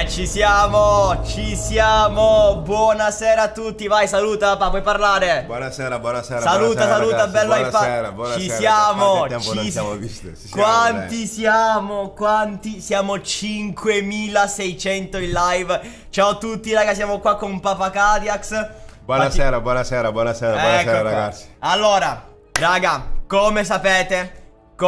Ci siamo, ci siamo. Buonasera a tutti, vai, saluta, papà, puoi parlare? Buonasera, buonasera. Saluta, buonasera, saluta, ragazzi. bello buonasera, buonasera. Ci buonasera. siamo, Quanto tempo non siamo visti? Quanti siamo? Quanti? Siamo 5600 in live. Ciao a tutti, raga, siamo qua con Papa Kadiax. Buonasera, buonasera, buonasera, Ecco qua. ragazzi. Allora, raga, come sapete,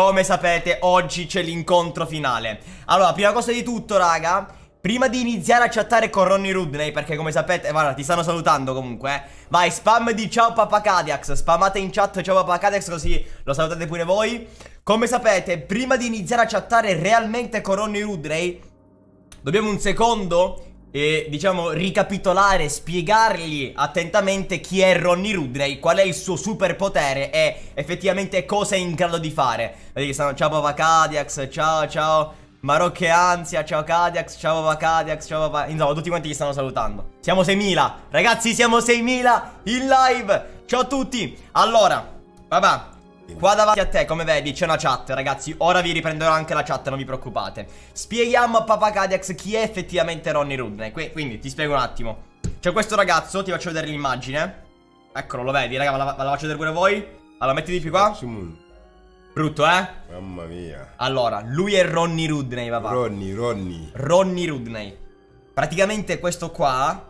oggi c'è l'incontro finale. Allora, prima cosa di tutto, raga, prima di iniziare a chattare con Ronnie Rudney, perché come sapete, guarda, ti stanno salutando comunque, vai, spam di ciao Papa Kadiax, spammate in chat ciao Papa Kadiax, così lo salutate pure voi. Come sapete, prima di iniziare a chattare realmente con Ronnie Rudney, dobbiamo un secondo, diciamo, ricapitolare, spiegargli attentamente chi è Ronnie Rudney, qual è il suo superpotere e effettivamente cosa è in grado di fare. Vedi che stanno, ciao Papa Kadiax, ciao Marò che ansia, ciao Kadiax, ciao Papa Kadiax, ciao Papa. Insomma, tutti quanti gli stanno salutando. Siamo 6000, ragazzi, siamo 6000 in live. Ciao a tutti. Allora, papà, qua davanti a te, come vedi, c'è una chat, ragazzi. Ora vi riprenderò anche la chat, non vi preoccupate. Spieghiamo a Papa Kadiax chi è effettivamente Ronnie Rudney. Quindi ti spiego un attimo. C'è questo ragazzo, ti faccio vedere l'immagine. Eccolo, lo vedi, raga, ve la faccio vedere pure voi. Allora, metti di più qua. Brutto, Mamma mia. Allora, lui è Ronnie Rudney, papà. Ronnie Rudney. Praticamente questo qua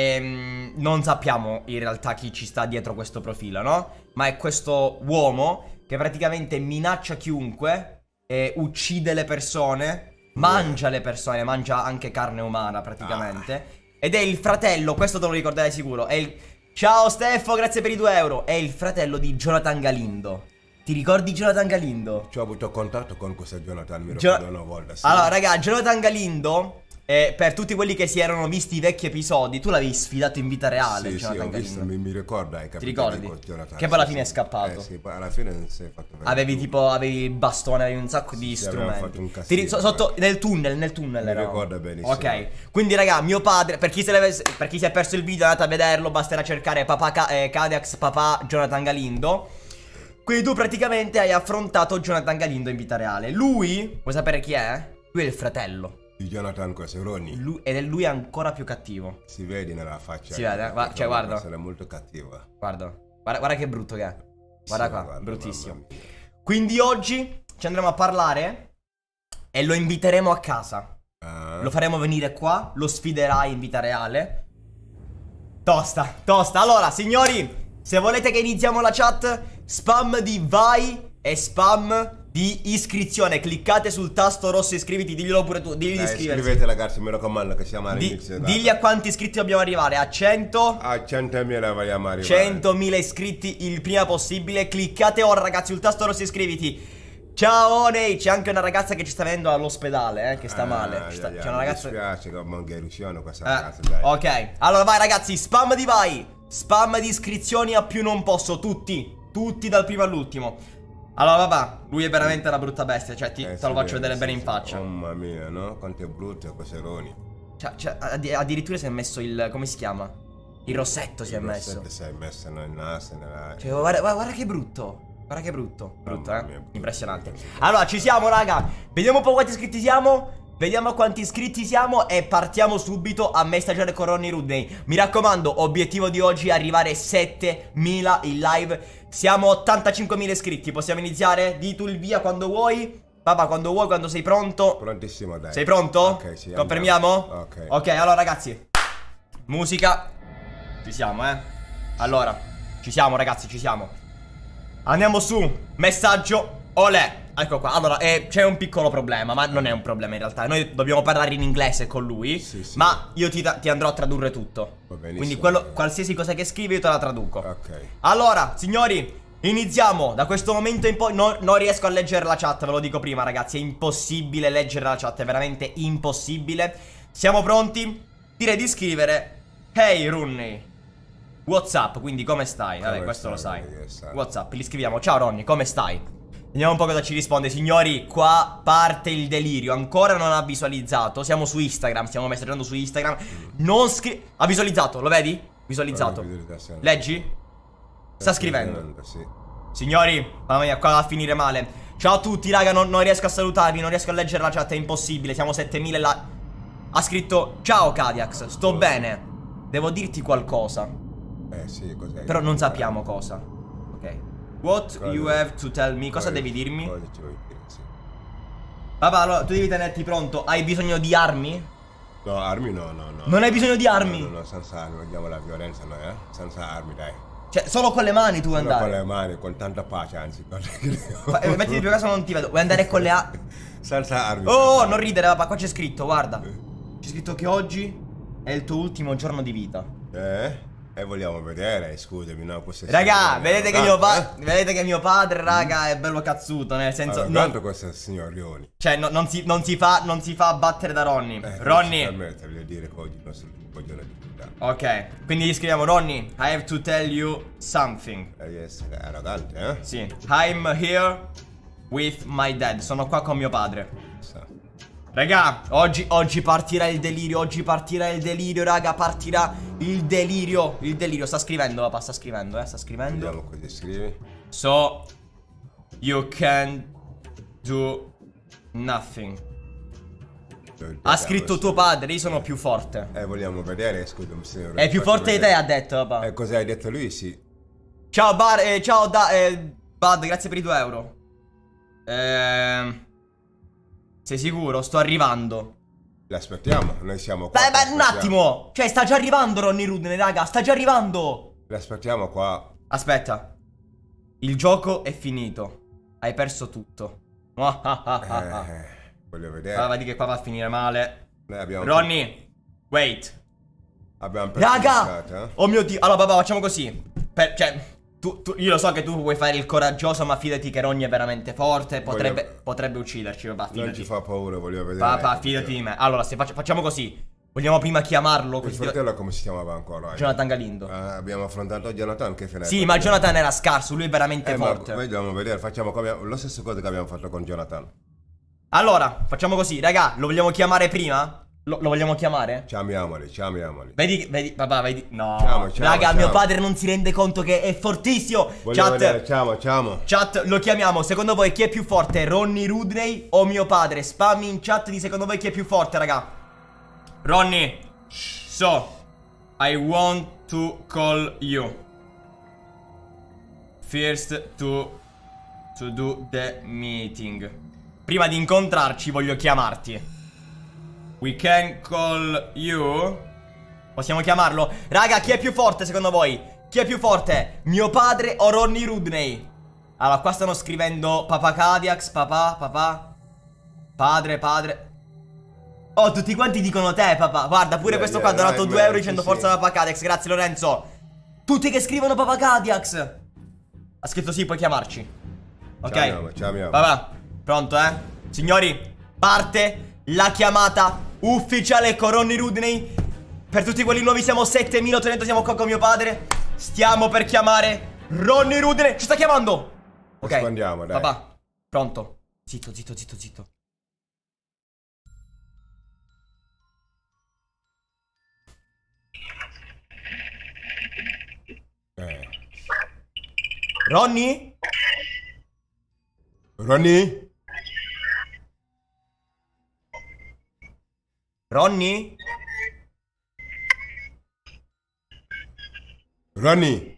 non sappiamo in realtà chi ci sta dietro questo profilo, no? Ma è questo uomo che praticamente minaccia chiunque, uccide le persone, mangia le persone, mangia anche carne umana praticamente. Ed è il fratello, questo te lo ricordai sicuro, è il... Ciao Steffo, grazie per i 2 euro. È il fratello di Jonathan Galindo. Ti ricordi Jonathan Galindo? Ci ho avuto contatto con questo Jonathan, mi ricordo una volta, sì. Allora, raga, Jonathan Galindo, per tutti quelli che si erano visti i vecchi episodi, tu l'avevi sfidato in vita reale, sì, Jonathan Galindo. Sì, mi ricordo, hai ti capito? ricordi? Che poi alla fine è scappato. Sì, poi alla fine non si è fatto vedere. Avevi il bastone, avevi un sacco di strumenti. Fatto un casino, sotto, nel tunnel mi era. ricordo benissimo. Ok, quindi raga, mio padre, per chi si è perso il video, andate a vederlo, basterà cercare Papa Kadiax, papà Jonathan Galindo. Quindi tu praticamente hai affrontato Jonathan Galindo in vita reale. Lui, vuoi sapere chi è? Lui è il fratello di Jonathan, questo è Ronnie. Ed è lui ancora più cattivo. Si vede nella faccia. Si vede, cioè guarda. È molto cattiva. Guarda che brutto che è. Guarda sì, qua, guarda, bruttissimo. Quindi oggi ci andremo a parlare e lo inviteremo a casa. Lo faremo venire qua, lo sfiderai in vita reale. Tosta. Allora, signori, se volete che iniziamo la chat, spam di vai e spam di iscrizione. Cliccate sul tasto rosso iscriviti, diglielo pure tu, digli di iscriversi. Iscrivete ragazzi, mi raccomando che siamo all'inizio. Digli a quanti iscritti dobbiamo arrivare, a 100? A 100.000 vogliamo arrivare. 100.000 iscritti il prima possibile. Cliccate ora ragazzi sul tasto rosso iscriviti. Ciao Oney, c'è anche una ragazza che ci sta venendo all'ospedale, che sta male. C'è una ragazza... Mi dispiace che manca illusione questa ragazza, dai. Ok, allora vai ragazzi, spam di vai. Spam di iscrizioni a più non posso, tutti dal primo all'ultimo. Allora papà, lui è veramente una brutta bestia, cioè te lo faccio vedere bene in faccia. Mamma mia, no? Quanto è brutto questo Ronnie. Cioè, addirittura si è messo il, come si chiama? Il rossetto si è messo. Il rossetto si è messo nel naso, nella... Cioè, guarda che brutto. Guarda che brutto. Brutto, mia, impressionante. Allora, ci siamo raga. Vediamo un po' quanti iscritti siamo. Vediamo quanti iscritti siamo e partiamo subito a messaggiare con Ronnie Rudney. Mi raccomando, obiettivo di oggi è arrivare 7000 in live. Siamo 85.000 iscritti, possiamo iniziare? Di tu il via quando vuoi. Papà, quando vuoi, quando sei pronto. Prontissimo, dai. Sei pronto? Ok, sì. Confermiamo? Ok. Ok, allora ragazzi, musica. Ci siamo, allora, ci siamo ragazzi, ci siamo. Andiamo su, messaggio, olè. Ecco qua, allora c'è un piccolo problema, ma non è un problema in realtà. Noi dobbiamo parlare in inglese con lui, sì. ma io ti andrò a tradurre tutto. Va benissimo. Quindi qualsiasi cosa che scrivi io te la traduco. Ok. Allora, signori, iniziamo. Da questo momento in poi non riesco a leggere la chat, ve lo dico prima ragazzi. È impossibile leggere la chat, è veramente impossibile. Siamo pronti? Direi di scrivere Hey Ronnie, what's up? Quindi come stai? Vabbè, questo lo sai. What's up? Gli scriviamo ciao Ronnie, come stai? Vediamo un po' cosa ci risponde. Signori, qua parte il delirio. Ancora non ha visualizzato. Siamo su Instagram, stiamo messaggiando su Instagram. Non ha visualizzato, lo vedi? Visualizzato. Leggi? Sta scrivendo. Signori, mamma mia, qua va a finire male. Ciao a tutti, raga, non riesco a salutarvi, non riesco a leggere la chat, è impossibile. Siamo 7000 là. Ha scritto: ciao Kadiax, sto bene. Devo dirti qualcosa. Sì, cos'è? Però non sappiamo cosa. Ok. What you have to tell me? Cosa devi dirmi? Cosa ci vuoi dire, sì. Papà, allora tu devi tenerti pronto. Hai bisogno di armi? No, armi no. Non hai bisogno di armi? No, senza armi, vogliamo la violenza noi, senza armi, dai. Cioè, solo con le mani tu vuoi Solo andare? con le mani, con tanta pace, anzi. Mettiti più caso non ti vedo. Vuoi andare con le armi? Senza armi. Oh, non ridere, papà, qua c'è scritto, guarda. C'è scritto che oggi è il tuo ultimo giorno di vita. E vogliamo vedere, scusami, no, questo è Raga, vedete che mio padre, raga, è bello cazzuto, nel senso tanto questo è il signor Rioni. cioè, non si fa abbattere da Ronny. Ronny. Voglio dire che oggi il nostro giorno di vita. Ok, quindi gli scriviamo: Ronny, I have to tell you something. Devi essere arrogante, Sì. I'm here with my dad. Sono qua con mio padre. Raga, oggi partirà il delirio. Oggi partirà il delirio, raga. Partirà il delirio. Il delirio. Sta scrivendo, papà. Sta scrivendo, sta scrivendo. Vediamo cosa scrivi. So you can do nothing. Ha scritto tuo padre. Io sono più forte. Vogliamo vedere, scusami, signore. È più forte di te, ha detto, papà. E cosa hai detto lui? Sì. Ciao, Bud, grazie per i 2 euro. Sei sicuro? Sto arrivando. L'aspettiamo, noi siamo qua. Beh, un attimo. Cioè, sta già arrivando Ronny Rudney, raga. Sta già arrivando. L'aspettiamo qua. Aspetta. Il gioco è finito. Hai perso tutto. Voglio vedere. Allora, vedi che qua va a finire male. Noi abbiamo Ronny, wait. Abbiamo perso. Raga! Oh mio Dio. Allora, papà, facciamo così. Cioè, io lo so che tu vuoi fare il coraggioso, ma fidati che Ronny è veramente forte. Potrebbe ucciderci, papà, fidati. Non ci fa paura, voglio vedere. Papà, fidati di me. Allora, se facciamo così. Vogliamo prima chiamarlo. Il fratello come si chiamava ancora? Jonathan Galindo. Abbiamo affrontato Jonathan, che finale? Sì, ma Jonathan era scarso, lui è veramente forte. Vogliamo vedere, facciamo lo stesso cosa che abbiamo fatto con Jonathan. Allora, facciamo così, raga, lo vogliamo chiamare prima? Lo vogliamo chiamare? Chiamiamoli. Vedi, papà, vedi. No, Chiamo, raga, mio padre non si rende conto che è fortissimo. Voglio vedere, chiamo. Chat, lo chiamiamo. Secondo voi chi è più forte, Ronny Rudney o mio padre? Spammi in chat di secondo voi chi è più forte, raga. Ronny, so I want to call you first to do the meeting. Prima di incontrarci voglio chiamarti. We can call you. Possiamo chiamarlo? Raga, chi è più forte secondo voi? Chi è più forte? Mio padre o Ronny Rudney? Allora, qua stanno scrivendo papà Kadiax, papà. Padre. Oh, tutti quanti dicono te, papà. Guarda, pure questo qua ha donato 2 euro dicendo forza papà Kadiax. Grazie, Lorenzo. Tutti che scrivono papà Kadiax. Ha scritto sì, puoi chiamarci. Ok. Chiamiamo. Papà, pronto, signori, parte la chiamata ufficiale con Ronny Rudney. Per tutti quelli nuovi siamo 7800, siamo qua con mio padre. Stiamo per chiamare Ronny Rudney. Ci sta chiamando. Ok, rispondiamo, dai. Papà, pronto. Zitto. Ronny? Ronny? Ronny? Ronny?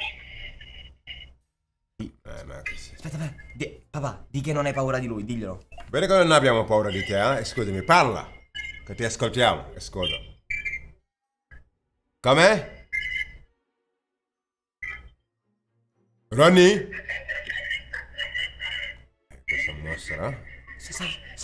Aspetta, papà, di che non hai paura di lui, diglielo. Vedi che non abbiamo paura di te, eh? Scusami, parla. Che ti ascoltiamo, ascolta. Com'è? Ronny? Questa mostra, eh? Sta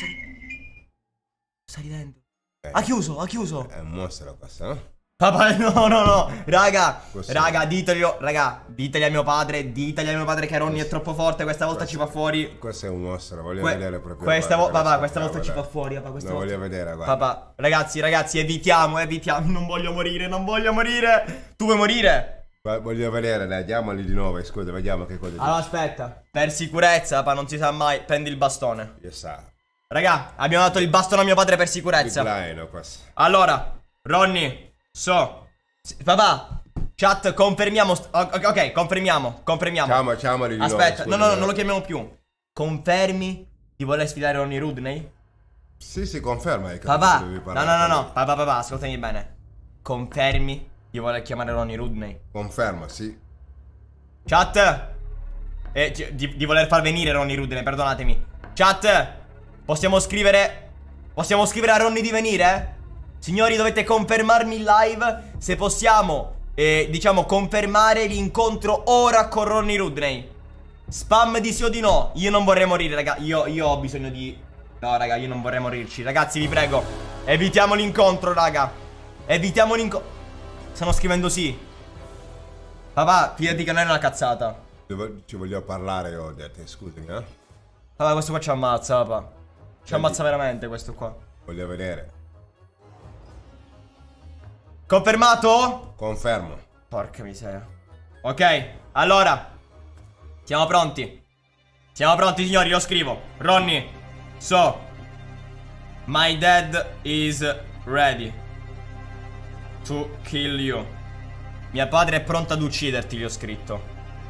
ridendo. Ha chiuso. È un mostro questo, no? Papà, no. Raga, diteglielo. Raga, diteli a mio padre che Ronny è troppo forte. Questa volta ci fa fuori. Questo è un mostro, voglio vedere proprio. Questa volta ci fa fuori, papà. Lo voglio vedere, guarda. Papà, ragazzi, evitiamo. Non voglio morire. Tu vuoi morire? Voglio vedere, dai, diamoli di nuovo, scusa, vediamo che cosa dice. Allora, aspetta. Per sicurezza, papà, non si sa mai. Prendi il bastone. Raga, abbiamo dato il bastone a mio padre per sicurezza. Allora, Ronny, papà, chat, confermiamo. Ok, confermiamo. Chiamali di nuovo. Aspetta, no, non lo chiamiamo più. Confermi di voler sfidare Ronny Rudney? Sì, conferma. Hai capito Papà, che devi no, parlare con lui. papà, ascoltami bene. Confermi di voler chiamare Ronnie Rudney? Conferma, sì. Chat, di voler far venire Ronnie Rudney, perdonatemi. Chat, possiamo scrivere a Ronnie di venire? Signori, dovete confermarmi in live se possiamo, diciamo, confermare l'incontro ora con Ronnie Rudney. Spam di sì o di no. Io non vorrei morire, raga. Io ho bisogno di... No, raga, io non vorrei morirci. Ragazzi, vi prego, evitiamo l'incontro, raga. Evitiamo l'incontro. Stanno scrivendo sì. Papà, fidati che non è una cazzata. Ci voglio parlare, ho detto, scusami, eh. Papà, questo qua ci ammazza, papà. Ci ammazza veramente questo qua. Voglio vedere. Confermato? Confermo. Porca miseria. Ok, allora siamo pronti. Siamo pronti, signori, lo scrivo. Ronnie, so my dad is ready to kill you. Mio padre è pronto ad ucciderti, gli ho scritto.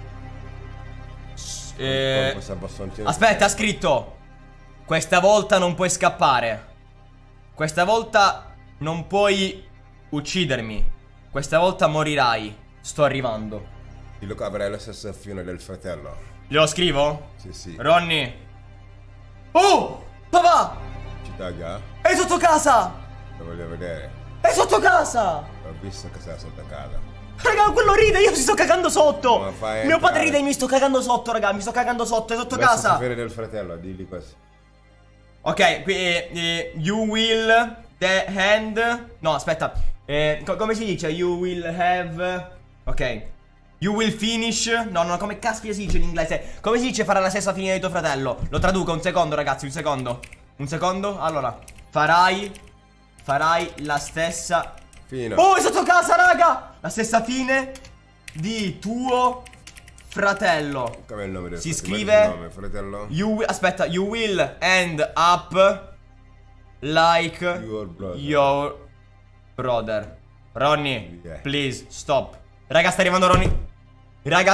Aspetta, ha scritto: questa volta non puoi scappare. Questa volta non puoi uccidermi. Questa volta morirai. Sto arrivando. Dillo che avrai la stessa fine del fratello. Glielo scrivo? Sì. Ronnie. Oh! Papà! Ci taglia? È sotto casa! Lo voglio vedere. È sotto casa! Ho visto che sei sotto casa. Raga, quello ride, io mi sto cagando sotto! Ma fai Mio padre entrare. ride e mi sto cagando sotto, raga, mi sto cagando sotto, è sotto La stessa casa! fine del fratello, digli questo. Ok, qui you will the hand. No, aspetta. Come si dice? You will have. Ok. You will finish. No, come caspita si dice in inglese? Come si dice fare la stessa fine di tuo fratello? Lo traduco, un secondo, ragazzi, un secondo. Un secondo, allora. Farai la stessa Fino. Oh, è sotto casa, raga! La stessa fine di tuo fratello. Come è il nome del Si fratello? scrive Il nome, fratello? Aspetta, you will end up like Your brother. Ronnie, Yeah. please, stop. Raga, sta arrivando Ronnie. Raga,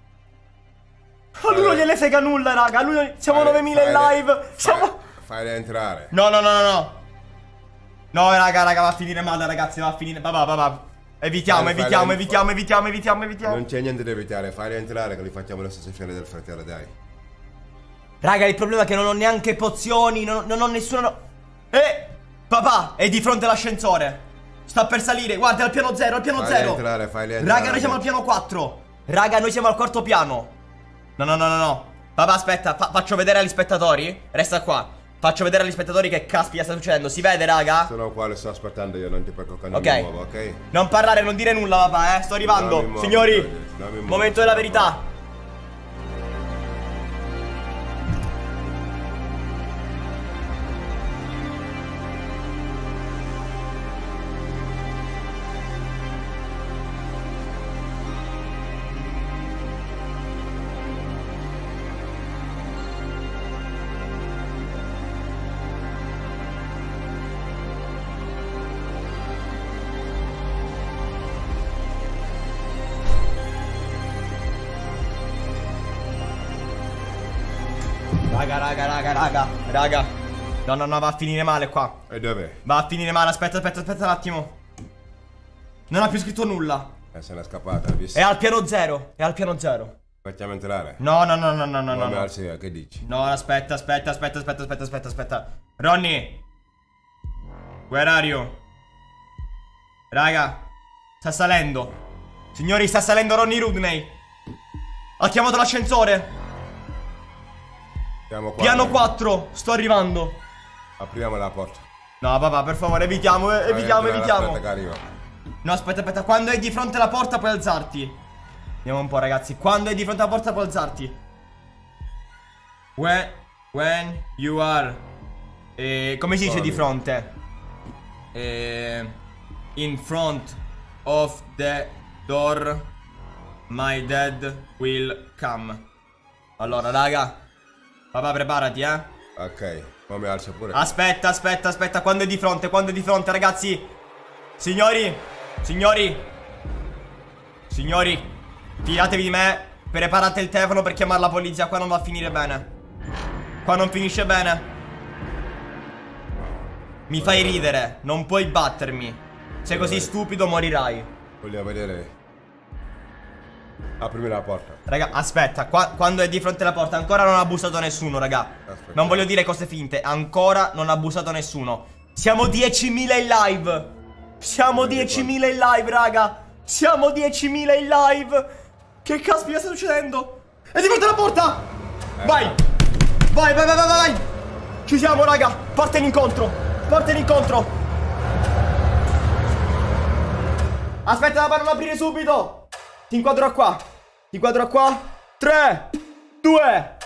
a lui non gliene frega nulla, raga. Siamo 9000 in live. Fai entrare. No. No, raga, va a finire male, ragazzi, va a finire. Papà. Evitiamo. Non Evitiamo. c'è niente da evitare, fai entrare che li facciamo la stessa fine del fratello, dai. Raga, il problema è che non ho neanche pozioni, non ho nessuna... Papà, è di fronte all'ascensore. Sta per salire, guarda, al piano 0, Fai entrare. Raga, noi siamo al piano 4. Raga, noi siamo al quarto piano. No. Papà, aspetta, faccio vedere agli spettatori. Resta qua. Faccio vedere agli spettatori che caspita sta succedendo. Si vede, raga? Sono qua, le sto aspettando io, non ti preoccupare, non Ok. mi muovo, ok? Non parlare, non dire nulla, papà, sto arrivando. Non mi muovo, Signori, non mi muovo, momento della verità. Raga. No, va a finire male qua. E dove? Va a finire male, aspetta un attimo. Non ha più scritto nulla. Se n'è scappata, hai visto? È al piano 0. Facciamo entrare. No. Come alzi, che dici? No, aspetta. Ronnie, where are you? Raga, sta salendo. Signori, sta salendo Ronnie Rudney. Ha chiamato l'ascensore. Siamo qua. Piano 4, sto arrivando. Apriamo la porta. No, papà, per favore, evitiamo. Aspetta che arrivo. No, aspetta, quando è di fronte alla porta puoi alzarti. Vediamo un po', ragazzi. Quando è di fronte alla porta puoi alzarti. When you are come si dice di fronte? In front of the door, my dad will come. Allora, raga, papà, preparati, Ok, ma mi alzo pure. Aspetta, quando è di fronte, ragazzi. Signori, fidatevi di me. Preparate il telefono per chiamare la polizia. Qua non va a finire bene. Qua non finisce bene. Mi fai ridere. Non puoi battermi. Sei così stupido, morirai. Voglio vedere. Aprimi la porta. Raga, aspetta, quando è di fronte alla porta ancora non ha bussato nessuno, raga. Aspetta. Non voglio dire cose finte. Ancora non ha bussato nessuno. Siamo 10.000 in live. Siamo 10.000 in live, raga. Siamo 10.000 in live. Che caspita sta succedendo? È di fronte alla porta. Vai. Vai, vai, vai, vai, vai. Ci siamo, raga. Parte l'incontro. Parte l'incontro. Aspetta, ma non aprire subito. Ti inquadro qua. Ti inquadro qua. 3, 2,